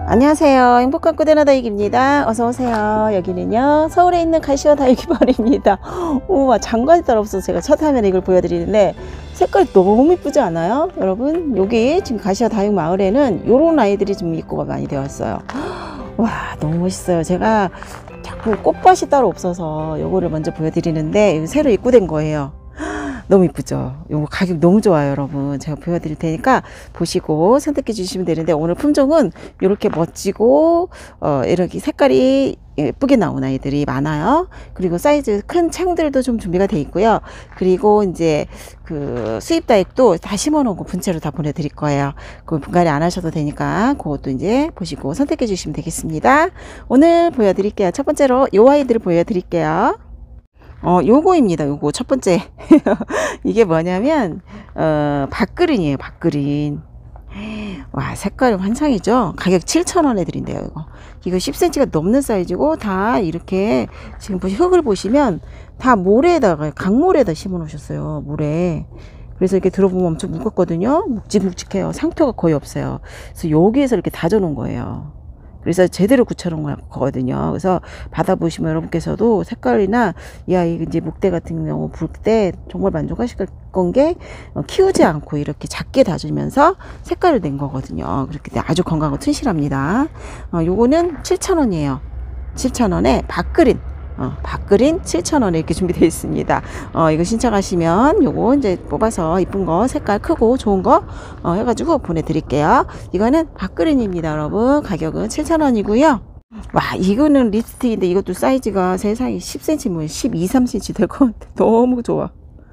안녕하세요. 행복한 꾸대나 다육입니다. 어서오세요. 여기는요 서울에 있는 가시화 다육이벌입니다. 우와, 장관이 따로 없어서 제가 첫 화면에 이걸 보여드리는데 색깔이 너무 이쁘지 않아요? 여러분, 여기 지금 가시화 다육 마을에는 요런 아이들이 좀 입고가 많이 되어 있어요. 와, 너무 멋있어요. 제가 자꾸 꽃밭이 따로 없어서 요거를 먼저 보여드리는데 새로 입고된 거예요. 너무 이쁘죠? 요거 가격 너무 좋아요, 여러분. 제가 보여드릴 테니까 보시고 선택해 주시면 되는데, 오늘 품종은 이렇게 멋지고 이렇게 색깔이 예쁘게 나온 아이들이 많아요. 그리고 사이즈 큰 창들도 좀 준비가 돼 있고요. 그리고 이제 그 수입 다육도 다 심어 놓은 거 분체로 다 보내드릴 거예요. 그 분갈이 안 하셔도 되니까 그것도 이제 보시고 선택해 주시면 되겠습니다. 오늘 보여드릴게요. 첫 번째로 요 아이들을 보여드릴게요. 요거입니다. 요거 첫 번째. 이게 뭐냐면 박그린이에요. 박그린. 와, 색깔 환상이죠. 가격 7,000원에 드린대요. 이거 10cm가 넘는 사이즈고, 다 이렇게 지금 흙을 보시면 다 모래에다가, 강모래에다 심어 놓으셨어요. 모래. 그래서 이렇게 들어보면 엄청 무겁거든요. 묵직묵직해요. 상토가 거의 없어요. 그래서 여기에서 이렇게 다져 놓은 거예요. 그래서 제대로 굳혀놓은 거거든요. 그래서 받아보시면 여러분께서도 색깔이나 이 아이 이제 목대 같은 경우 볼 때 정말 만족하실 건 게, 키우지 않고 이렇게 작게 다지면서 색깔을 낸 거거든요. 그렇기 때문에 아주 건강하고 튼실합니다. 요거는 7,000원이에요. 7,000원에 박그린. 박그린 7,000원에 이렇게 준비되어 있습니다. 이거 신청하시면 요거 이제 뽑아서 이쁜 거, 색깔 크고 좋은 거 해가지고 보내드릴게요. 이거는 박그린입니다, 여러분. 가격은 7,000원이고요. 와, 이거는 립스틱인데 이것도 사이즈가 세상에 10cm, 뭐 12, 3cm 될 것 같아. 너무 좋아.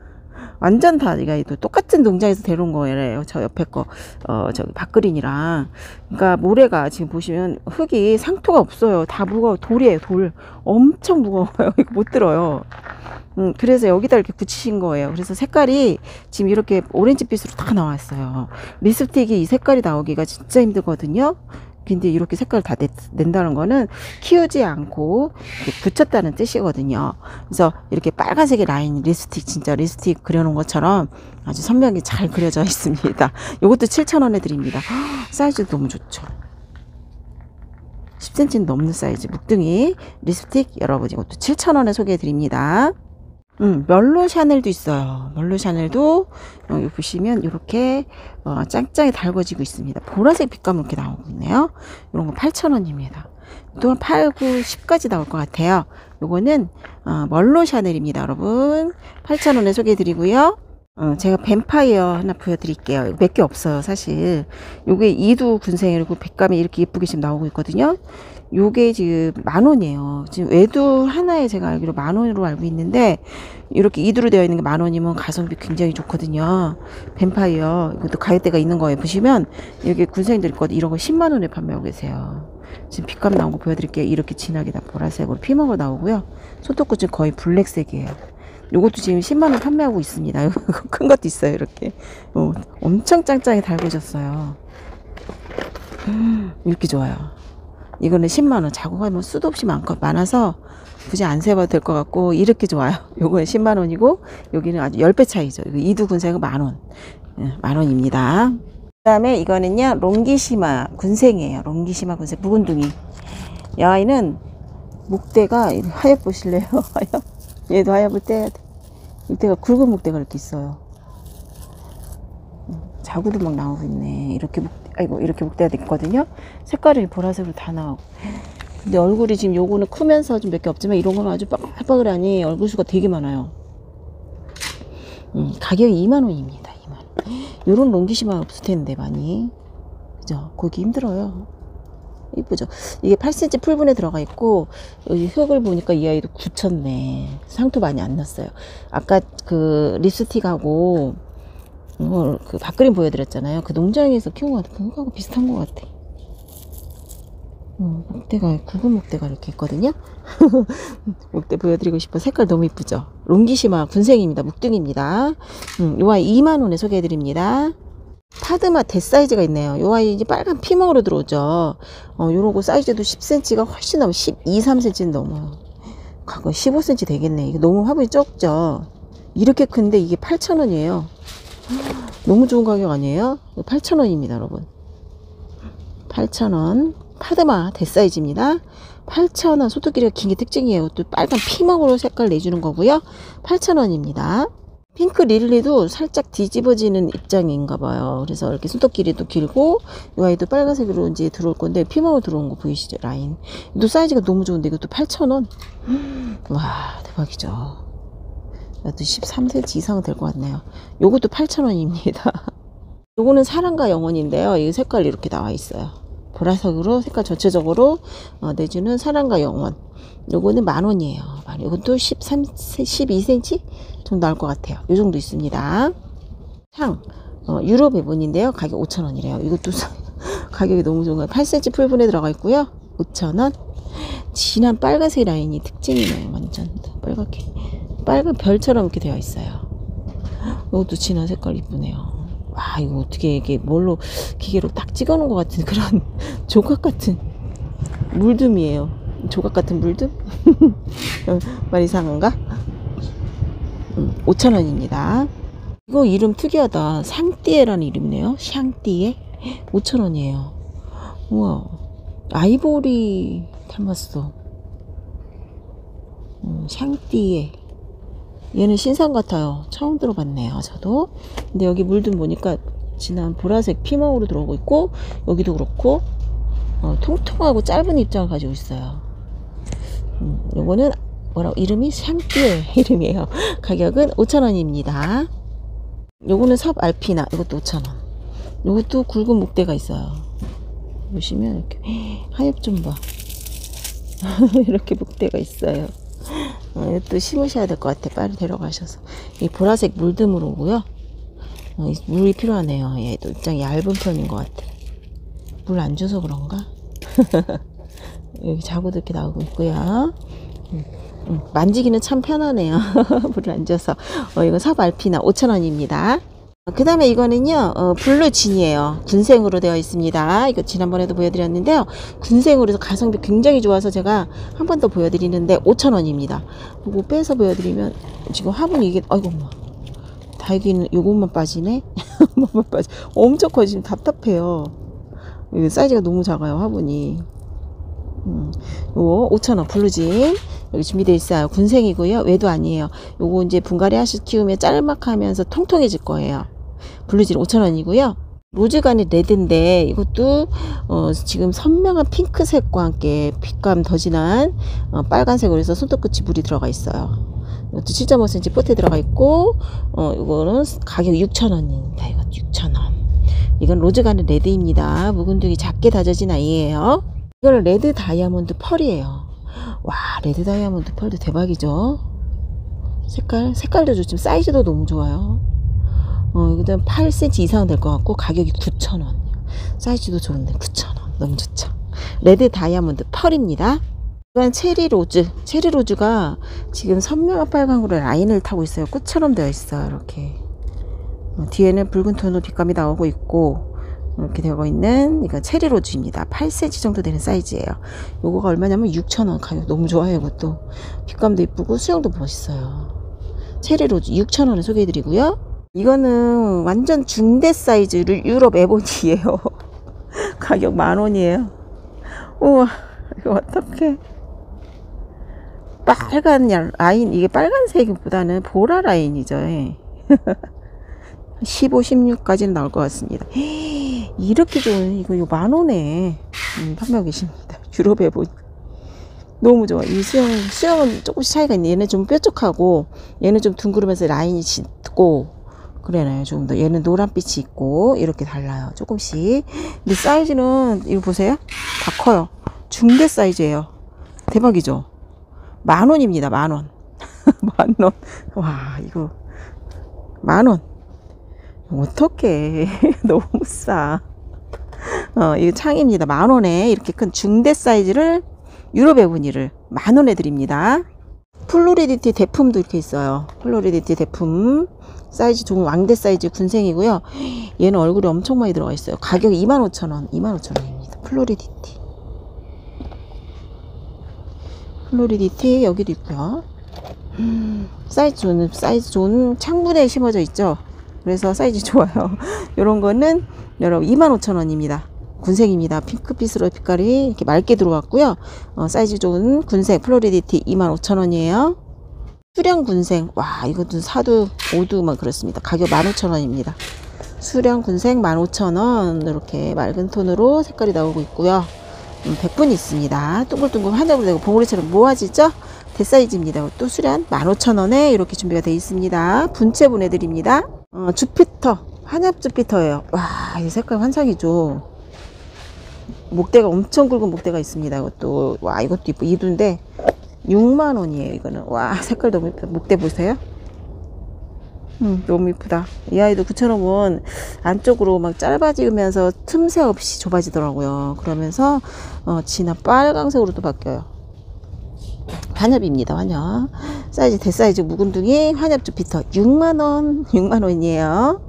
완전 다 이거 똑같은 농장에서 데려온 거예요. 저 옆에 거 저기 박그린이랑. 그러니까 모래가 지금 보시면 흙이 상토가 없어요. 다 무거워. 돌이에요. 돌 엄청 무거워요. 이거 못 들어요. 그래서 여기다 이렇게 붙이신 거예요. 그래서 색깔이 지금 이렇게 오렌지빛으로 다 나왔어요. 립스틱이 이 색깔이 나오기가 진짜 힘들거든요. 근데 이렇게 색깔을 다 낸다는 거는 키우지 않고 붙였다는 뜻이거든요. 그래서 이렇게 빨간색의 라인, 립스틱, 진짜 립스틱 그려놓은 것처럼 아주 선명히 잘 그려져 있습니다. 이것도 7,000원에 드립니다. 사이즈도 너무 좋죠. 10cm 넘는 사이즈 묵둥이 립스틱, 여러분 이것도 7,000원에 소개해 드립니다. 멜로 샤넬도 있어요. 멜로 샤넬도 여기 보시면 이렇게 짱짱이 달궈지고 있습니다. 보라색 빛감 이렇게 나오고 있네요. 이런 거 8,000원입니다. 또 8, 9, 10까지 나올 것 같아요. 요거는 멜로 샤넬입니다, 여러분. 8,000원에 소개해 드리고요. 제가 뱀파이어 하나 보여드릴게요. 몇 개 없어요, 사실. 요게 이두 군생이고 빛감이 이렇게 예쁘게 지금 나오고 있거든요. 요게 지금 10,000원이에요. 지금 외두 하나에 제가 알기로 10,000원으로 알고 있는데, 이렇게 이두로 되어 있는 게 10,000원이면 가성비 굉장히 좋거든요. 뱀파이어. 이것도 가격대가 있는 거예요. 보시면, 여기 군생들 있거든요. 이런 거 10만원에 판매하고 계세요. 지금 빛감 나온 거 보여드릴게요. 이렇게 진하게 다 보라색으로 피먹어 나오고요. 손톱끝은 거의 블랙색이에요. 요것도 지금 10만원 판매하고 있습니다. 큰 것도 있어요. 이렇게 엄청 짱짱이 달궈졌어요. 이렇게 좋아요. 이거는 10만원. 자국하면 수도 없이 많아서 굳이 안 세봐도 될 것 같고, 이렇게 좋아요. 요거는 10만원이고 여기는 아주 10배 차이죠. 이두 군생은 10,000원. 10,000원입니다. 그 다음에 이거는요 롱기시마 군생이에요. 롱기시마 군생 묵은둥이. 이 아이는 목대가 하얗 보실래요? 하얗. 얘도 하얗을 떼야 돼. 이때가 굵은 목대가 이렇게 있어요. 자구도 막 나오고 있네. 이렇게 이렇게 목대가 있거든요. 색깔이 보라색으로 다 나오고. 근데 얼굴이 지금 요거는 크면서 좀 몇 개 없지만, 이런 거는 아주 빠글빠글하니 얼굴 수가 되게 많아요. 가격이 2만원입니다. 2만원. 요런 롱기시마 없을 텐데 많이. 그죠? 거기 힘들어요. 이쁘죠? 이게 8cm 풀분에 들어가 있고, 여기 흙을 보니까 이 아이도 굳혔네. 상토 많이 안 났어요. 아까 그 립스틱하고 그 박그린 보여드렸잖아요. 그 농장에서 키운 것 같아. 그거하고 비슷한 것 같아. 목대가, 굵은 목대가 이렇게 있거든요. 목대 보여드리고 싶어. 색깔 너무 이쁘죠? 롱기시마 군생입니다. 묵둥입니다. 요 아이 2만원에 소개해드립니다. 파드마 대사이즈가 있네요. 요 아이 이제 빨간 피멍으로 들어오죠. 요런 거 사이즈도 10cm가 훨씬 넘어. 12, 3cm는 넘어요. 과거 15cm 되겠네. 이게 너무 화분이 적죠. 이렇게 큰데 이게 8,000원이에요. 너무 좋은 가격 아니에요? 8,000원입니다, 여러분. 8,000원. 파드마 대사이즈입니다. 8,000원. 손톱길이가 긴 게 특징이에요. 또 빨간 피망으로 색깔 내주는 거고요. 8,000원입니다. 핑크 릴리도 살짝 뒤집어지는 입장인가 봐요. 그래서 이렇게 손톱길이도 길고 이 아이도 빨간색으로 이제 들어올 건데 피망으로 들어온 거 보이시죠? 라인. 또 사이즈가 너무 좋은데 이것도 8,000원. 와, 대박이죠. 이것도 13cm 이상은 될 것 같네요. 요것도 8,000원입니다. 요거는 사랑과 영혼인데요. 이 색깔이 이렇게 나와 있어요. 보라색으로 색깔 전체적으로 내주는 사랑과 영혼. 요거는 10,000원이에요. 요것도 12cm 정도 나올 것 같아요. 요 정도 있습니다. 향 유로 배분인데요. 가격 5,000원이래요. 이것도 가격이 너무 좋은 거예요. 8cm 풀분에 들어가 있고요. 5,000원. 진한 빨간색 라인이 특징이네요. 완전 빨갛게 빨간 별처럼 이렇게 되어 있어요. 이것도 진한 색깔 이쁘네요. 와, 이거 어떻게 이게 뭘로 기계로 딱 찍어 놓은 것 같은 그런 조각 같은 물듬이에요. 조각 같은 물듬? 말 이상한가? 5,000원입니다. 이거 이름 특이하다. 샹띠에라는 이름이네요. 샹띠에 5,000원이에요. 우와, 아이보리 닮았어. 샹띠에. 얘는 신상 같아요. 처음 들어봤네요. 저도. 근데 여기 물든 보니까 진한 보라색 피멍으로 들어오고 있고 여기도 그렇고 통통하고 짧은 입장을 가지고 있어요. 요거는 뭐라고 이름이 샹띠에 이름이에요. 가격은 5,000원입니다. 요거는 섭 알피나. 이것도 5,000원. 요것도 굵은 목대가 있어요. 보시면 이렇게 하엽 좀 봐. 이렇게 목대가 있어요. 이것도 심으셔야 될 것 같아. 빨리 데려가셔서. 이 보라색 물듬으로 오고요. 물이 필요하네요. 얘도 입장이 얇은 편인 것 같아. 물 안 줘서 그런가? 여기 자구도 이렇게 나오고 있고요. 만지기는 참 편하네요. 물을 안 줘서. 이거 섭 알피나 5,000원입니다. 그 다음에 이거는요 블루진이에요. 군생으로 되어 있습니다. 이거 지난번에도 보여드렸는데요. 군생으로 해서 가성비 굉장히 좋아서 제가 한 번 더 보여드리는데 5,000원입니다. 이거 빼서 보여드리면 지금 화분이 이게 아이고 엄마 달기는 요것만 빠지네. 엄청 커. 지금 답답해요. 이거 사이즈가 너무 작아요. 화분이. 요거 5,000원 블루진 여기 준비되어 있어요. 군생이고요. 외도 아니에요. 요거 이제 분갈이 하시 키우면 짤막하면서 통통해질 거예요. 블루진 5,000원이고요. 로즈간의 레드인데 이것도 지금 선명한 핑크색과 함께 빛감 더 진한 빨간색으로 해서 손톱끝이 물이 들어가 있어요. 이것도 7.5cm 포트에 들어가 있고 이거는 가격 6,000원입니다. 이거 6,000원. 이건 로즈간의 레드입니다. 묵은둥이 작게 다져진 아이예요. 이거는 레드 다이아몬드 펄이에요. 와, 레드 다이아몬드 펄도 대박이죠. 색깔도 좋지만 사이즈도 너무 좋아요. 이거는 8cm 이상은 될 것 같고 가격이 9,000원. 사이즈도 좋은데 9,000원. 너무 좋죠. 레드 다이아몬드 펄입니다. 이건 체리 로즈. 체리 로즈가 지금 선명한 빨강으로 라인을 타고 있어요. 꽃처럼 되어 있어요. 이렇게. 뒤에는 붉은 톤으로 빛감이 나오고 있고 이렇게 되어 있는 이거 체리 로즈입니다. 8cm 정도 되는 사이즈예요. 요거가 얼마냐면 6,000원. 가격 너무 좋아요. 이것도 빛감도 이쁘고 수영도 멋있어요. 체리 로즈 6,000원에 소개해드리고요. 이거는 완전 중대 사이즈를 유럽 에보니예요. 가격 10,000원이에요. 우와, 이거 어떡해. 빨간 라인, 이게 빨간색보다는 보라 라인이죠. 15, 16까지는 나올 것 같습니다. 이렇게 좋은 이거 10,000원에 판매하고 계십니다. 유럽 에보니. 너무 좋아. 이 수영은 조금씩 차이가 있네. 얘는 좀 뾰족하고 얘는 좀 둥그러면서 라인이 짙고 그래요. 조금 더 얘는 노란빛이 있고 이렇게 달라요. 조금씩. 근데 사이즈는 이거 보세요. 다 커요. 중대 사이즈예요. 대박이죠. 10,000원입니다. 10,000원. 10,000원. 와, 이거 10,000원. 어떡해. 너무 싸. 이거 창입니다. 10,000원에 이렇게 큰 중대 사이즈를 유럽 에보니를 10,000원에 드립니다. 플로리디티 대품도 이렇게 있어요. 플로리디티 대품 사이즈 좋은 왕대 사이즈 군생이고요. 얘는 얼굴이 엄청 많이 들어가 있어요. 가격이 25,000원. 25,000원입니다. 플로리디티. 플로리디티 여기도 있고요. 사이즈 좋은 창문에 심어져 있죠. 그래서 사이즈 좋아요. 이런 거는 여러분 25,000원입니다. 군색입니다. 핑크빛으로 빛깔이 이렇게 맑게 들어왔고요. 사이즈 좋은 군색 플로리디티 25,000원이에요. 수량 군색, 와 이것도 4두 5두 막 그렇습니다. 가격 15,000원입니다. 수량 군색 15,000원. 이렇게 맑은 톤으로 색깔이 나오고 있고요. 100분이 있습니다. 둥글둥글 한장으로 되고 봉우리처럼 모아지죠. 대사이즈입니다. 또 수량 15,000원에 이렇게 준비가 되어 있습니다. 분체 보내드립니다. 주피터, 한엽 주피터예요. 와, 이 색깔 환상이죠. 목대가 엄청 굵은 목대가 있습니다. 이것도 와, 이것도 이쁘. 2두인데 6만원이에요 이거는. 와, 색깔 너무 이쁘다. 목대 보세요. 너무 이쁘다. 이 아이도 9,000원 안쪽으로 막 짧아지면서 틈새 없이 좁아지더라고요. 그러면서 진한 빨강색으로 또 바뀌어요. 환엽입니다. 환엽. 사이즈 대사이즈 묵은둥이 환엽 주피터 6만원. 6만원이에요.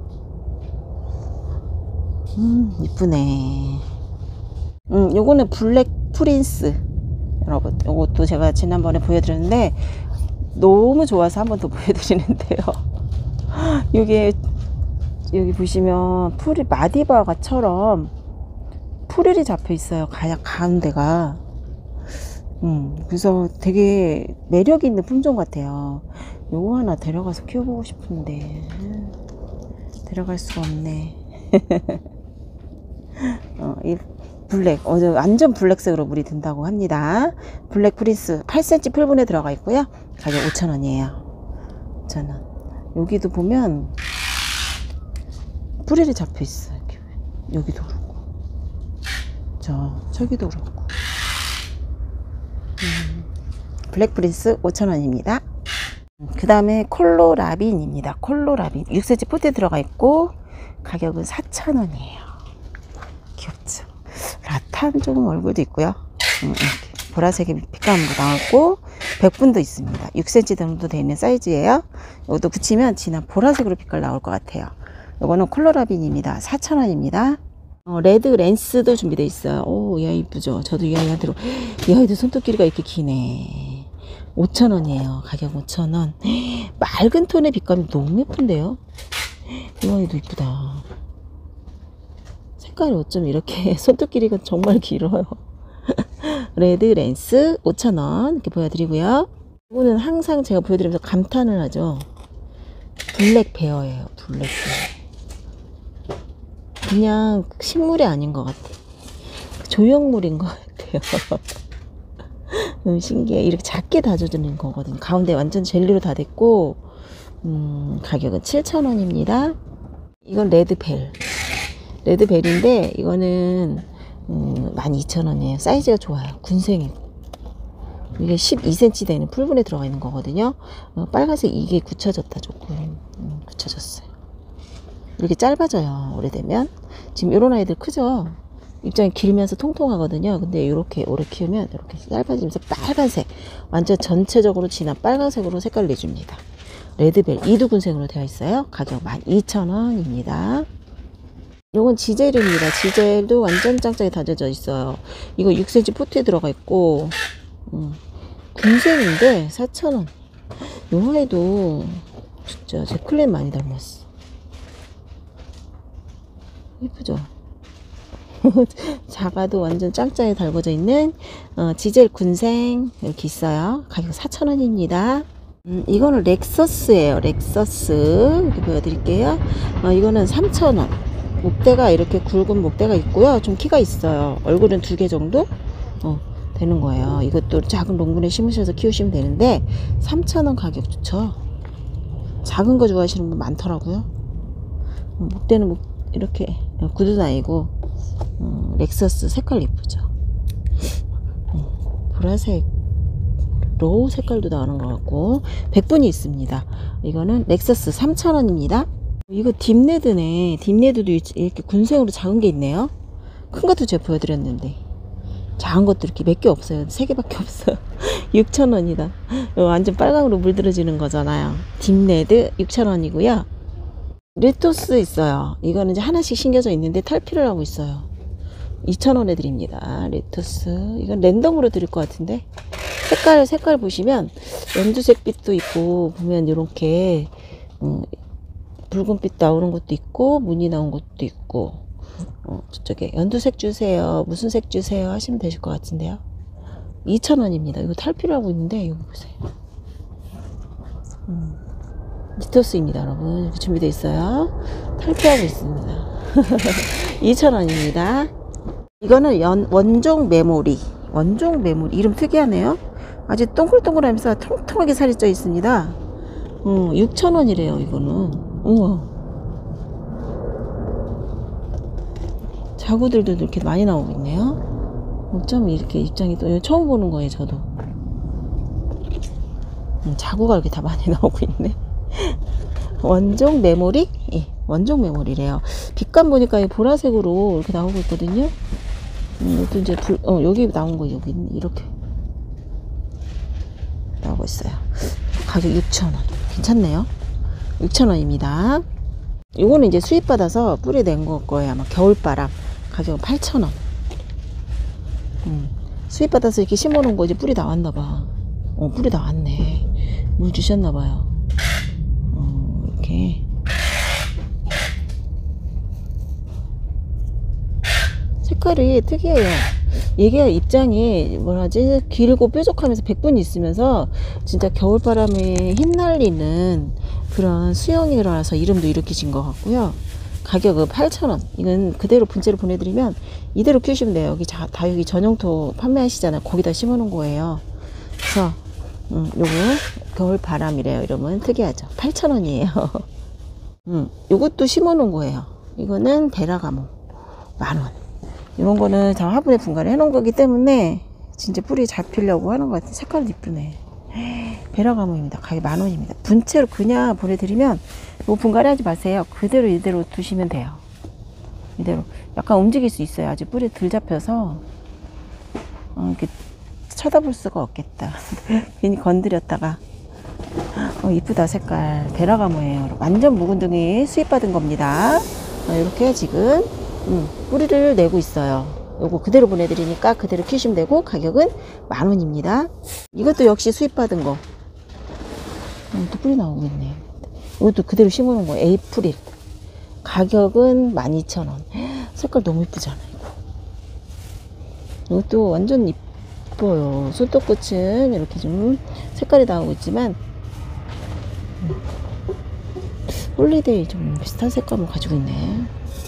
이쁘네. 요거는 블랙 프린스. 여러분, 요것도 제가 지난번에 보여드렸는데 너무 좋아서 한 번 더 보여드리는데요. 여기 보시면 풀이 마디바가처럼 풀이 잡혀 있어요. 가운데가. 그래서 되게 매력 있는 품종 같아요. 요거 하나 데려가서 키워보고 싶은데 데려갈 수가 없네. 이 블랙, 완전 블랙색으로 물이 든다고 합니다. 블랙 프린스 8cm 풀분에 들어가 있고요. 가격 5,000원이에요. 5,000원. 여기도 보면 뿌리를 잡혀 있어요. 여기도 그렇고, 저기도 그렇고. 블랙 프린스 5,000원입니다. 그 다음에 콜로라빈입니다. 콜로라빈 6cm 포트에 들어가 있고 가격은 4,000원이에요. 귀엽죠? 라탄 조금 얼굴도 있고요. 이렇게 보라색의 빛감으로 나왔고 100분도 있습니다. 6cm 정도 되어 있는 사이즈예요. 이것도 붙이면 진한 보라색으로 빛깔 나올 것 같아요. 이거는 콜로라빈입니다. 4,000원입니다. 레드 랜스도 준비되어 있어요. 오, 이 아이 이쁘죠? 저도 이 아이도 손톱 길이가 이렇게 기네. 5,000원이에요. 가격 5,000원. 맑은 톤의 빛감이 너무 예쁜데요? 이 아이도 이쁘다. 색깔이 어쩜 이렇게 손톱 길이가 정말 길어요. 레드 랜스 5,000원 이렇게 보여드리고요. 이거는 항상 제가 보여드리면서 감탄을 하죠. 블랙 베어예요. 블랙 베어. 그냥 식물이 아닌 것 같아. 조형물인 것 같아요. 너무 신기해. 이렇게 작게 다져주는 거거든요. 가운데 완전 젤리로 다 됐고 가격은 7,000원입니다. 이건 레드벨. 레드벨인데 이거는 12,000원이에요. 사이즈가 좋아요. 군생이고 이게 12cm 되는 풀분에 들어가 있는 거거든요. 빨간색 이게 굳혀졌다. 조금 굳혀졌어요. 이렇게 짧아져요. 오래되면. 지금 이런 아이들 크죠? 입장이 길면서 통통하거든요. 근데 이렇게 오래 키우면 이렇게 짧아지면서 빨간색, 완전 전체적으로 진한 빨간색으로 색깔을 내줍니다. 레드벨 2두 군색으로 되어 있어요. 가격 12,000원입니다. 이건 지젤입니다. 지젤도 완전 짱짱이 다져져 있어요. 이거 6cm 포트에 들어가 있고 군색인데 4,000원. 이 아이도 진짜 제 클랜 많이 닮았어. 예쁘죠? 작아도 완전 짱짱이 달궈져 있는 지젤 군생 이렇게 있어요. 가격 4,000원입니다. 이거는 렉서스예요. 렉서스 이렇게 보여드릴게요. 이거는 3,000원. 목대가 이렇게 굵은 목대가 있고요. 좀 키가 있어요. 얼굴은 2개 정도 되는 거예요. 이것도 작은 롱분에 심으셔서 키우시면 되는데 3,000원 가격 좋죠. 작은 거 좋아하시는 분 많더라고요. 목대는 이렇게 구두 다니고 렉서스 색깔 예쁘죠. 보라색 로우 색깔도 나오는 것 같고 100분이 있습니다. 이거는 렉서스 3,000원입니다. 이거 딥레드네. 딥레드도 이렇게 군생으로 작은 게 있네요. 큰 것도 제가 보여드렸는데 작은 것도 이렇게 몇 개 없어요. 3개밖에 없어요. 6,000원이다. 완전 빨강으로 물들어지는 거잖아요. 딥레드 6,000원이고요. 레토스 있어요. 이거는 이제 하나씩 심겨져 있는데 탈피를 하고 있어요. 2,000원에 드립니다. 레토스. 이건 랜덤으로 드릴 것 같은데 색깔 보시면 연두색 빛도 있고 보면 이렇게 붉은빛 나오는 것도 있고 무늬 나온 것도 있고 저쪽에 연두색 주세요, 무슨 색 주세요 하시면 되실 것 같은데요. 2,000원입니다. 이거 탈피라고 있는데 이거 보세요. 니토스입니다, 여러분. 이렇게 준비되어 있어요. 탈피하고 있습니다. 2,000원입니다. 이거는 원종 메모리. 원종 메모리. 이름 특이하네요. 아주 동글동글하면서 통통하게 살이 쪄 있습니다. 6,000원이래요, 이거는. 우와. 자구들도 이렇게 많이 나오고 있네요. 어쩜 이렇게 입장이 또 처음 보는 거예요, 저도. 자구가 이렇게 다 많이 나오고 있네. 원종 메모리? 예, 원종 메모리래요. 빛감 보니까 보라색으로 이렇게 나오고 있거든요. 이것도 이제 여기 나온 거 여기 이렇게 나오고 있어요. 가격 6,000원. 괜찮네요. 6,000원입니다. 이거는 이제 수입 받아서 뿌리 낸 거예요. 아마 겨울바람. 가격은 8,000원. 수입 받아서 이렇게 심어 놓은 거 이제 뿌리 나왔나 봐. 뿌리 나왔네. 물 주셨나 봐요. 이렇게 색깔이 특이해요. 이게 입장이 뭐라지, 길고 뾰족하면서 백분이 있으면서 진짜 겨울바람에 휘날리는 그런 수영이라서 이름도 이렇게 진 것 같고요. 가격은 8,000원. 이건 그대로 분재로 보내드리면 이대로 키우시면 돼요. 여기 다육이 전용토 판매하시잖아요. 거기다 심어 놓은 거예요. 그래서 요거 겨울바람이래요. 이러면 특이하죠. 8,000원이에요. 요것도 심어 놓은 거예요. 이거는 베라가모 10,000원. 이런 거는 다 화분에 분갈이 해 놓은 거기 때문에 진짜 뿌리 잡히려고 하는 것 같아요. 색깔도 이쁘네. 베라가모입니다. 가격 10,000원입니다. 분체로 그냥 보내드리면 뭐 분갈이 하지 마세요. 그대로 이대로 두시면 돼요. 이대로 약간 움직일 수 있어요. 아직 뿌리 덜 잡혀서 이렇게 쳐다볼 수가 없겠다. 괜히 건드렸다가. 이쁘다. 색깔 베라가모예요. 완전 묵은둥이 수입받은 겁니다. 이렇게 지금 뿌리를 내고 있어요. 요거 그대로 보내드리니까 그대로 키우시면 되고 가격은 10,000원입니다. 이것도 역시 수입받은 거. 또 뿌리 나오고 있네. 이것도 그대로 심어놓은 거. 에이프릴. 가격은 12,000원. 색깔 너무 이쁘잖아. 이것도 완전 이뻐요. 손톱꽃은 이렇게 좀 색깔이 나오고 있지만 홀리데이 좀 비슷한 색감을 가지고 있네.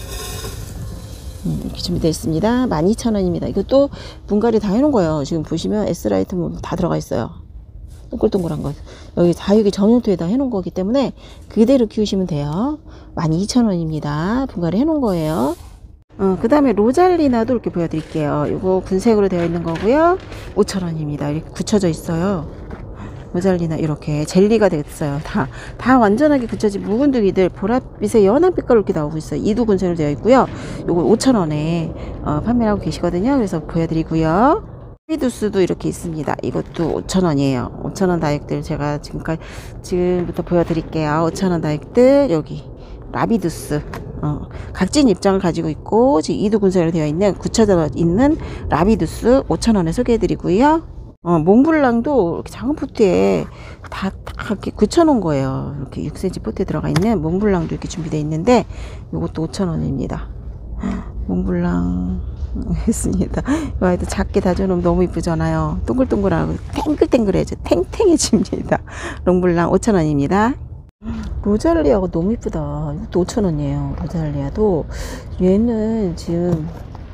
이렇게 준비되어 있습니다. 12,000원입니다. 이것도 분갈이 다 해놓은 거예요. 지금 보시면 S라이트 다 들어가 있어요. 동글동글한 것. 여기 다육이 전용토에다 해놓은 거기 때문에 그대로 키우시면 돼요. 12,000원입니다. 분갈이 해놓은 거예요. 그 다음에 로잘리나도 이렇게 보여드릴게요. 이거 군색으로 되어 있는 거고요. 5,000원입니다. 이렇게 굳혀져 있어요. 로잘리나 이렇게 젤리가 됐어요. 다 완전하게 굳혀진 묵은둥이들 보랏빛의 연한 빛깔로 이렇게 나오고 있어요. 이두 군색으로 되어 있고요. 요거 5,000원에 판매하고 계시거든요. 그래서 보여드리고요. 라비두스도 이렇게 있습니다. 이것도 5,000원이에요. 5,000원 다육들 제가 지금부터 보여드릴게요. 5,000원 다육들 여기 라비두스 각진 입장을 가지고 있고 지금 이두 군색으로 되어 있는 굳혀져 있는 라비두스 5,000원에 소개해드리고요. 몽블랑도 이렇게 작은 포트에 다 이렇게 굳혀놓은 거예요. 이렇게 6cm 포트에 들어가 있는 몽블랑도 이렇게 준비되어 있는데 이것도 5,000원입니다. 몽블랑 했습니다. 이 아이도 작게 다져놓으면 너무 이쁘잖아요. 동글동글하고 탱글탱글해져 탱탱해집니다. 몽블랑 5,000원입니다. 로잘리아가 너무 이쁘다. 이것도 5,000원이에요. 로잘리아도 얘는 지금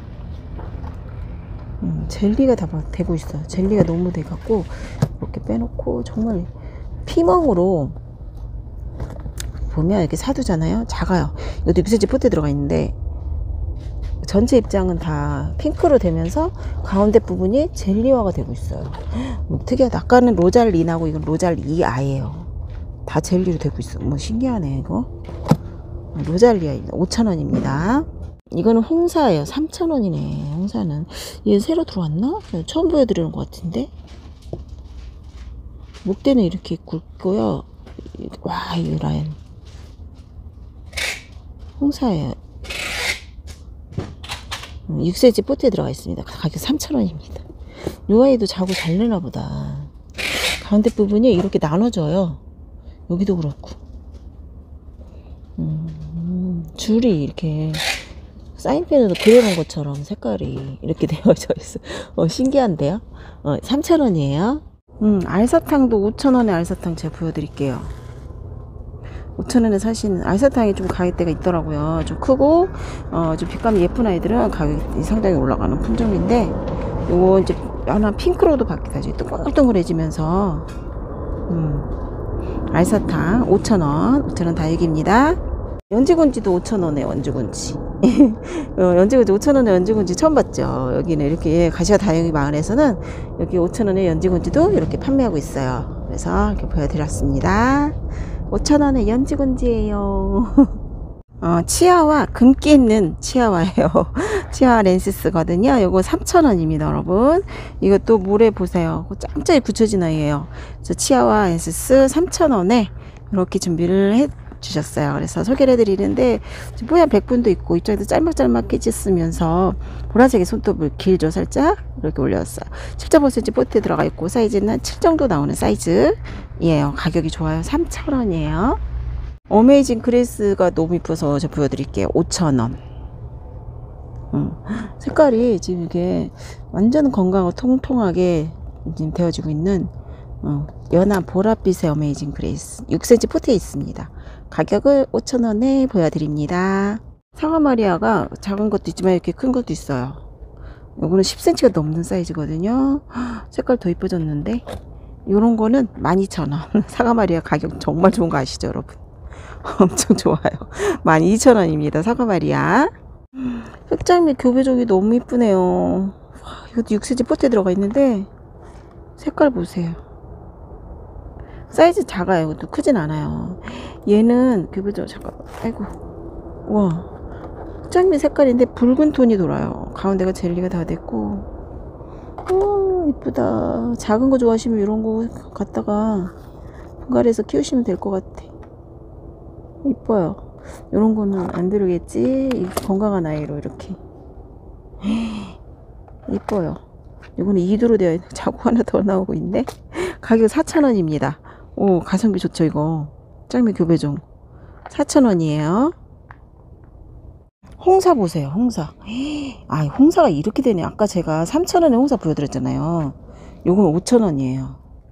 젤리가 다 되고 있어요. 젤리가 너무 돼갖고 이렇게 빼놓고 정말 피멍으로 보면 이렇게 사두잖아요. 작아요. 이것도 6cm 포트에 들어가 있는데 전체 입장은 다 핑크로 되면서 가운데 부분이 젤리화가 되고 있어요. 특이하다. 아까는 로잘리나고 이건 로잘리아예요. 다 젤리로 되고 있어. 신기하네 이거. 로잘리아입니다. 5,000원입니다. 이거는 홍사예요. 3,000원이네. 홍사는 얘 새로 들어왔나? 처음 보여드리는 것 같은데. 목대는 이렇게 굵고요. 와, 이 라인 홍사예요. 6cm 포트에 들어가 있습니다. 가격 3,000원입니다. 요 아이도 자고 잘 내나 보다. 가운데 부분이 이렇게 나눠져요. 여기도 그렇고 줄이 이렇게 사인펜으로 그려놓은 것처럼 색깔이 이렇게 되어져 있어. 신기한데요? 3,000원이에요. 알사탕도 5,000원에 알사탕 제가 보여드릴게요. 5,000원에 사시는 알사탕이 좀 가격대가 있더라고요. 좀 크고 좀 빛감이 예쁜 아이들은 가격이 상당히 올라가는 품종인데, 요거 이제 하나 핑크로도 바뀌다 이제 동글동글해지면서 알사탕 5,000원, 5,000원 다육입니다. 연지곤지도 5,000원에 연지곤지. 연지곤지 5,000원에 연지곤지 처음 봤죠. 여기는 이렇게 가시화 다육이 마을에서는 여기 5,000원에 연지곤지도 이렇게 판매하고 있어요. 그래서 이렇게 보여드렸습니다. 5,000원에 연지곤지예요. 치아와 금기 있는 치아와예요. 치아 렌시스거든요. 요거 3,000원입니다, 여러분. 이것도 물에 보세요. 짱짱이 붙여진 아이예요. 그래서 치아와 렌시스 3,000원에 이렇게 준비를 해 주셨어요. 그래서 소개를 해드리는데, 뽀얀 백분도 있고 이쪽에도 짤막짤막게 찢으면서 보라색의 손톱을 길죠. 살짝 이렇게 올렸어요. 7.5cm 포트에 들어가 있고 사이즈는 7 정도 나오는 사이즈예요. 가격이 좋아요. 3,000원이에요. 어메이징 그레이스가 너무 이뻐서 제가 보여드릴게요. 5,000원. 색깔이 지금 이게 완전 건강하고 통통하게 지금 되어지고 있는 연한 보랏빛의 어메이징 그레이스 6cm 포트에 있습니다. 가격을 5,000원에 보여드립니다. 사과마리아가 작은 것도 있지만 이렇게 큰 것도 있어요. 요거는 10cm가 넘는 사이즈거든요. 색깔 더 이뻐졌는데, 요런 거는 12,000원. 사과마리아 가격 정말 좋은 거 아시죠, 여러분? 엄청 좋아요. 12,000원입니다. 사과마리아. 흑장미 교배종이 너무 이쁘네요. 이것도 6cm 포트에 들어가 있는데 색깔 보세요. 사이즈 작아요. 이것도 크진 않아요. 얘는 교배종, 잠깐만, 아이고, 와, 흑장미 색깔인데 붉은 톤이 돌아요. 가운데가 젤리가 다 됐고, 우와, 이쁘다. 작은 거 좋아하시면 이런 거 갖다가 분갈이해서 키우시면 될 것 같아. 이뻐요. 이런 거는 안 들으겠지. 건강한 아이로 이렇게 이뻐요. 이거는 2두로 되어 있는 자구 하나 더 나오고 있네. 가격 4,000원입니다. 오, 가성비 좋죠. 이거 짱미 교배종 4,000원이에요. 홍사 보세요. 홍사. 홍사가 이렇게 되네. 아까 제가 3,000원에 홍사 보여드렸잖아요. 요건 5,000원이에요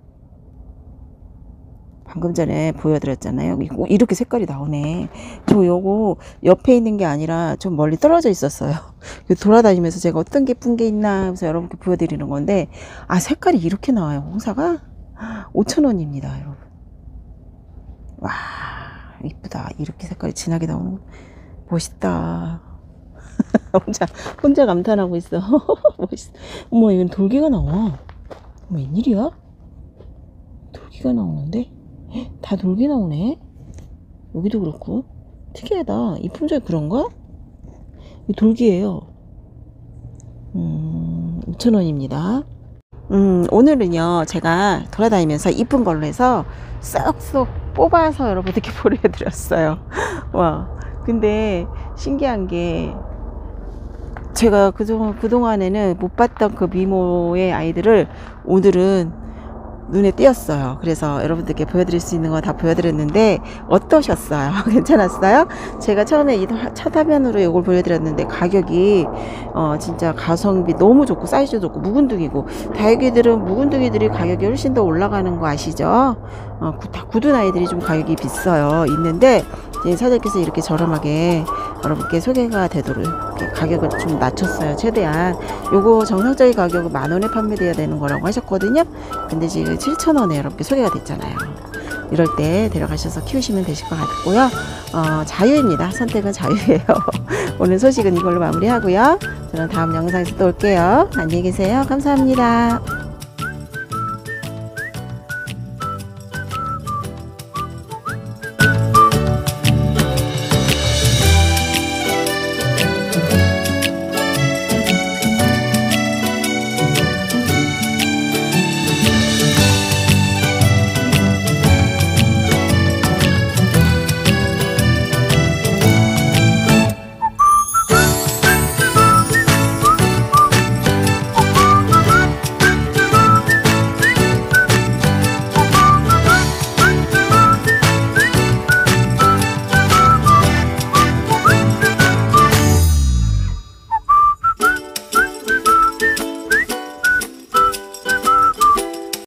방금 전에 보여드렸잖아요. 이렇게 색깔이 나오네. 저 요거 옆에 있는 게 아니라 좀 멀리 떨어져 있었어요. 돌아다니면서 제가 어떤 게 예쁜 게 있나 하면서 여러분께 보여드리는 건데, 색깔이 이렇게 나와요. 홍사가 5,000원입니다, 여러분. 와, 이쁘다. 이렇게 색깔이 진하게 나오는 거 멋있다. 혼자 감탄하고 있어. 멋있어. 어머, 이건 돌기가 나와. 웬일이야? 돌기가 나오는데? 다 돌기 나오네. 여기도 그렇고. 특이하다. 이 품종이 그런가? 이 돌기예요. 5,000원입니다. 오늘은요, 제가 돌아다니면서 이쁜 걸로 해서 쏙쏙 뽑아서 여러분들께 보여드렸어요. 와, 근데 신기한 게, 제가 그동안에는 못 봤던 그 미모의 아이들을 오늘은 눈에 띄었어요. 그래서 여러분들께 보여드릴 수 있는 거 다 보여드렸는데 어떠셨어요? 괜찮았어요? 제가 처음에 이 첫 화면으로 이걸 보여드렸는데 가격이 진짜 가성비 너무 좋고 사이즈 좋고 묵은둥이고, 다육이들은 묵은둥이들이 가격이 훨씬 더 올라가는 거 아시죠? 다 굳은 아이들이 좀 가격이 비싸요. 있는데 사장님께서 이렇게 저렴하게 여러분께 소개가 되도록 이렇게 가격을 좀 낮췄어요. 최대한. 요거 정상적인 가격은 10,000원에 판매돼야 되는 거라고 하셨거든요. 근데 지금 7,000원에 여러분께 소개가 됐잖아요. 이럴 때 데려가셔서 키우시면 되실 것 같고요. 자유입니다. 선택은 자유예요. 오늘 소식은 이걸로 마무리하고요. 저는 다음 영상에서 또 올게요. 안녕히 계세요. 감사합니다.